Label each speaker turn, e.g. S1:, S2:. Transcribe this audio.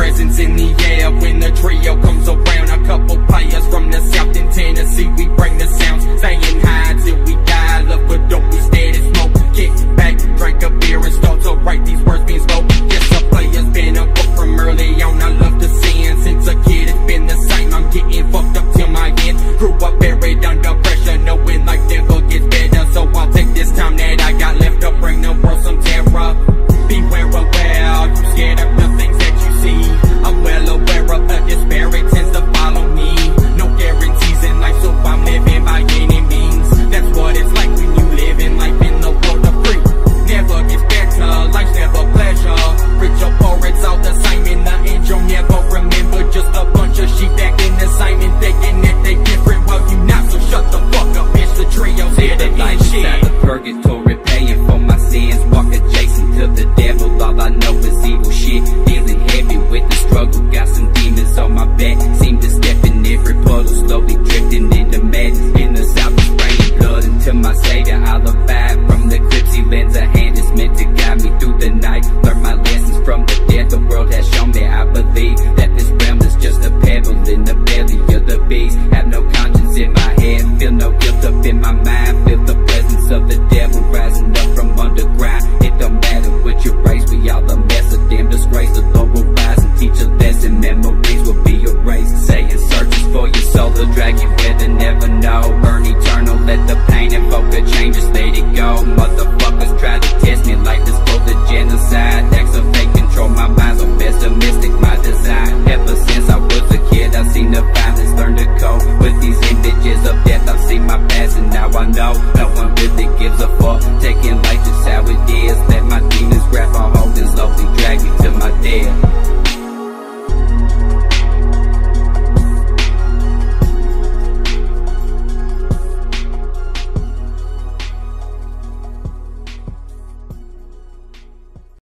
S1: presence in the air when the trio comes around. A couple players from the South in Tennessee, we bring the sounds, staying high till we die. Love for dope, we steady smoke. Kick back, drink a beer and start to write these words being spoke. Yes, a player's been a book from early on. I love to sin, since a kid it's been the same. I'm getting fucked up till my end. Grew up buried under pressure, knowing life never gets better. So I'll take this time that I got left to bring the world some terror. Beware, aware, you scared of the things that you see. I'm well aware of the despair, it tends to follow me. No guarantees in life, so I'm living by any means. That's what it's like when you live in life in the world of free. Never gets better, life's never pleasure. Rich or poor, it's all the same. In the end, you'll never remember. Just a bunch of sheep acting the same and thinking that they different. Well, you not, so shut the fuck up, bitch. The trio's here to end shit. Inside the purgatory,